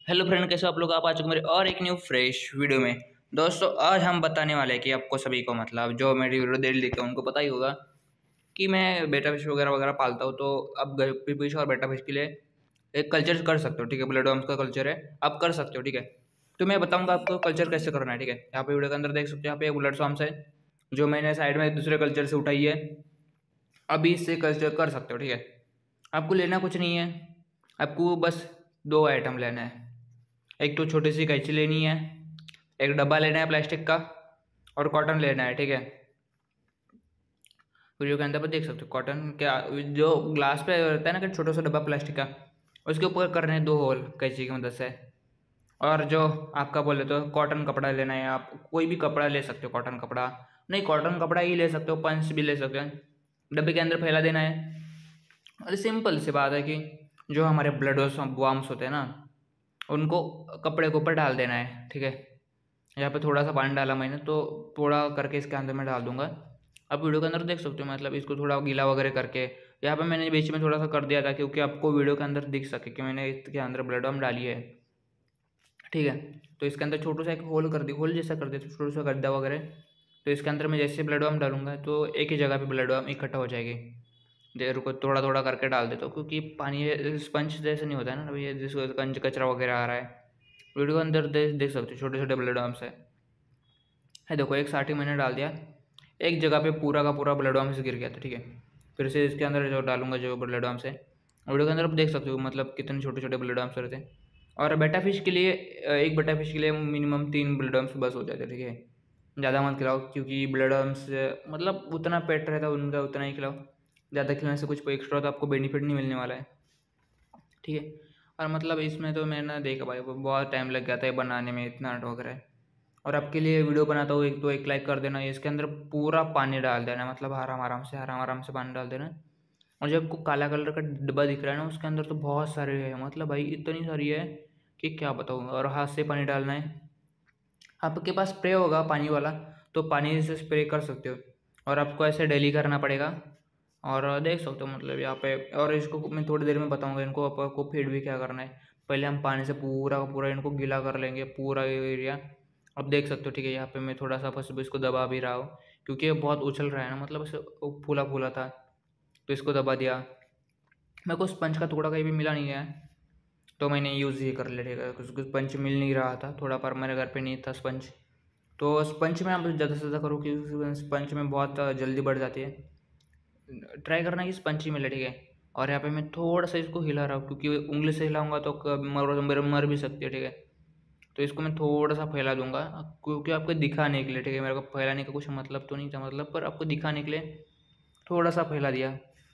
Hello friend, कैसे हो आप लोग। आप आ चुके मेरे और एक न्यू फ्रेश वीडियो में। दोस्तों, आज हम बताने वाले हैं कि आपको सभी को, मतलब जो मेरी वीडियो देख लिखे उनको पता ही होगा कि मैं बेटा फिश वगैरह वगैरह पालता हूँ। तो अब गप्पी फिश और बेटा फिश के लिए एक कल्चर कर सकते हो, ठीक है। ब्लड वर्म्स का कल्चर है, आप कर सकते हो, ठीक है। तो मैं बताऊंगा आपको कल्चर कैसे करना है, ठीक है। यहाँ पे वीडियो के अंदर देख सकते हो, यहाँ पे ब्लड वर्म्स है जो मैंने साइड में दूसरे कल्चर से उठाई है। अभी इससे कल्चर कर सकते हो, ठीक है। आपको लेना कुछ नहीं है, आपको बस दो आइटम लेना है। एक तो छोटी सी कैंची लेनी है, एक डब्बा लेना है प्लास्टिक का, और कॉटन लेना है, ठीक है। वीडियो के अंदर पर देख सकते हो कॉटन क्या, जो ग्लास पे रहता है ना कि छोटा सा डब्बा प्लास्टिक का, उसके ऊपर करने हैं 2 होल कैंची की मदद से। और जो आपका बोले तो कॉटन कपड़ा लेना है, आप कोई भी कपड़ा ले सकते हो। कॉटन कपड़ा नहीं, कॉटन कपड़ा ही ले सकते हो, पंच भी ले सकते हो। डब्बे के अंदर फैला देना है। और सिंपल सी बात है कि जो हमारे ब्लड वर्म्स होते हैं ना, उनको कपड़े के ऊपर डाल देना है, ठीक है। यहाँ पे थोड़ा सा पानी डाला मैंने, तो थोड़ा करके इसके अंदर मैं डाल दूंगा। आप वीडियो के अंदर देख सकते हो, मतलब इसको थोड़ा गीला वगैरह करके। यहाँ पे मैंने बीच में थोड़ा सा कर दिया था क्योंकि आपको वीडियो के अंदर दिख सके कि मैंने इसके अंदर ब्लड वर्म डाली है, ठीक है। तो इसके अंदर छोटा सा एक होल कर दी, होल जैसा कर दिया, छोटा सा गड्ढा वगैरह। तो इसके अंदर मैं जैसे ब्लड वर्म डालूंगा तो एक ही जगह पे ब्लड वर्म इकट्ठा हो जाएगी। देर को थोड़ा थोड़ा करके डाल देता हूँ क्योंकि पानी स्पंज जैसे नहीं होता है ना भैया, जिसको कचरा वगैरह आ रहा है। वीडियो के अंदर देख सकते हो छोटे छोटे ब्लड वर्म्स है देखो, एक स्टार्टिंग मैंने डाल दिया, एक जगह पे पूरा का पूरा ब्लड वर्म्स गिर गया था, ठीक है। फिर से इसके अंदर जो डालूंगा जो ब्लड वर्म्स है, वीडियो के अंदर आप देख सकते हो मतलब कितने छोटे छोटे ब्लड वर्म्स रहते हैं। और बेटा फिश के लिए, एक बेटा फिश के लिए मिनिमम 3 ब्लड वर्म्स बस हो जाते हैं, ठीक है। ज़्यादा मत खिलाओ क्योंकि ब्लड वर्म्स मतलब उतना पेट रहता है उनका, उतना ही खिलाओ। ज़्यादा खिलाने से कुछ एक्स्ट्रा तो आपको बेनिफिट नहीं मिलने वाला है, ठीक है। और मतलब इसमें तो मैंने देखा भाई बहुत टाइम लग गया था ये बनाने में, इतना वगैरह। और आपके लिए वीडियो बनाता हूँ, एक तो एक लाइक कर देना। इसके अंदर पूरा पानी डाल देना, मतलब आराम आराम से पानी डाल देना। और जब आपको काला कलर का डिब्बा दिख रहा है ना, उसके अंदर तो बहुत सारे है, मतलब भाई इतनी सारी है कि क्या बताऊँ। और हाथ से पानी डालना है। आपके पास स्प्रे होगा पानी वाला तो पानी से स्प्रे कर सकते हो, और आपको ऐसे डेली करना पड़ेगा। और देख सकते हो मतलब यहाँ पे, और इसको मैं थोड़ी देर में बताऊंगा इनको आपको फीड भी क्या करना है। पहले हम पानी से पूरा का पूरा इनको गीला कर लेंगे, पूरा एरिया। अब देख सकते हो, ठीक है। यहाँ पे मैं थोड़ा सा बस इसको दबा भी रहा हूँ क्योंकि ये बहुत उछल रहा है ना, मतलब ऐसे फूला फूला था, तो इसको दबा दिया। मेरे को स्पंज का टुकड़ा कहीं भी मिला नहीं है तो मैंने यूज़ ही कर लिया, ठीक है। कुछ स्पंज मिल नहीं रहा था थोड़ा, पर मेरे घर पे नहीं था स्पंज। तो स्पंज में आप ज़्यादा से ज़्यादा करो क्योंकि स्पंज में बहुत जल्दी बढ़ जाती है। ट्राई करना कि स्पंज ही मिले, ठीक है। और यहाँ पे मैं थोड़ा सा इसको हिला रहा हूँ क्योंकि उंगली से हिलाऊंगा तो मर भी सकती है, ठीक है। तो इसको मैं थोड़ा सा फैला दूंगा क्योंकि आपको दिखाने के लिए, ठीक है। मेरे को फैलाने का कुछ मतलब तो नहीं था, मतलब पर आपको दिखाने के लिए थोड़ा सा फैला दिया।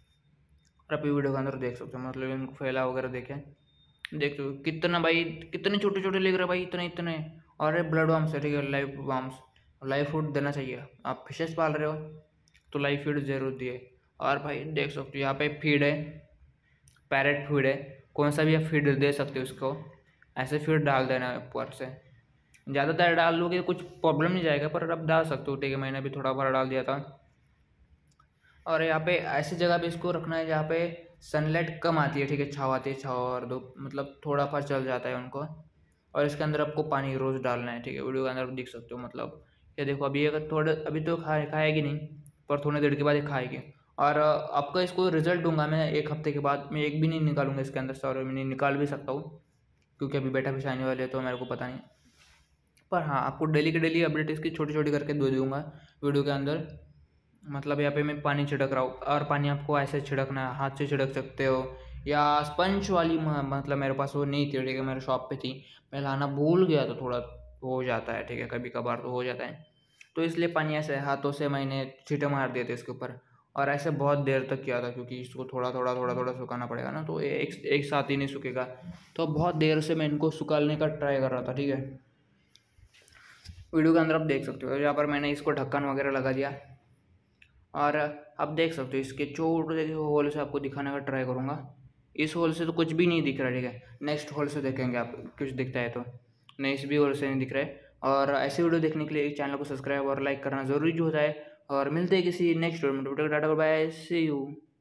और आप वीडियो के अंदर देख सकते हो, मतलब इनको फैला वगैरह देखें, देख सकते हो कितना भाई, कितने छोटे छोटे लिख रहे भाई, इतने इतने। और ये ब्लड वार्म्स है, ठीक है, लाइव वार्म्स। लाइव फूड देना चाहिए, आप फिशेस पाल रहे हो तो लाइव फीड जरूर दिए। और भाई देख सकते हो यहाँ पे फीड है, पैरेट फीड है, कौन सा भी आप फीड दे सकते हो उसको। ऐसे फीड डाल देना है ऊपर से, ज़्यादातर डाल लोगे कुछ प्रॉब्लम नहीं जाएगा, पर आप डाल सकते हो, ठीक है। मैंने भी थोड़ा भरा डाल दिया था। और यहाँ पे ऐसी जगह पे इसको रखना है जहाँ पे सनलाइट कम आती है, ठीक है। छाव आती है, छाव और धूप मतलब थोड़ा फर्क चल जाता है उनको। और इसके अंदर आपको पानी रोज़ डालना है, ठीक है। वीडियो के अंदर देख सकते हो, मतलब ये देखो अभी अगर थोड़े, अभी तो खाएगी नहीं, पर थोड़ी देर के बाद ये खाएगी। और आपका इसको रिजल्ट दूंगा मैं 1 हफ्ते के बाद। मैं एक भी नहीं निकालूंगा इसके अंदर से, और मैं निकाल भी सकता हूँ क्योंकि अभी बेटा फिश आने वाले हैं तो मेरे को पता नहीं। पर हाँ, आपको डेली के डेली अपडेट इसकी छोटी छोटी करके दे दूंगा वीडियो के अंदर। मतलब यहाँ पे मैं पानी छिड़क रहा हूँ, और पानी आपको ऐसे छिड़कना है, हाथ से छिड़क सकते हो या स्पंज वाली मतलब मेरे पास वो नहीं थी, ठीक है। मेरे शॉप पे थी, मैं लाना भूल गया तो थोड़ा हो जाता है, ठीक है, कभी कभार तो हो जाता है। तो इसलिए पानी ऐसे हाथों से मैंने छींटे मार दिए थे इसके ऊपर। और ऐसे बहुत देर तक किया था क्योंकि इसको थोड़ा थोड़ा थोड़ा थोड़ा सुखाना पड़ेगा ना, तो एक एक साथ ही नहीं सूखेगा। तो बहुत देर से मैं इनको सुखाने का ट्राई कर रहा था, ठीक है। वीडियो के अंदर आप देख सकते हो, यहाँ पर मैंने इसको ढक्कन वगैरह लगा दिया। और आप देख सकते हो इसके छोटे से होल से आपको दिखाने का ट्राई करूँगा। इस होल से तो कुछ भी नहीं दिख रहा, ठीक है। नेक्स्ट होल से देखेंगे आप कुछ दिखता है तो। नहीं, इस भी होल से नहीं दिख रहा है। और ऐसे वीडियो देखने के लिए चैनल को सब्सक्राइब और लाइक करना ज़रूरी होता है। और मिलते हैं किसी नेक्स्ट वीडियो में, टाटा बाय, सी यू।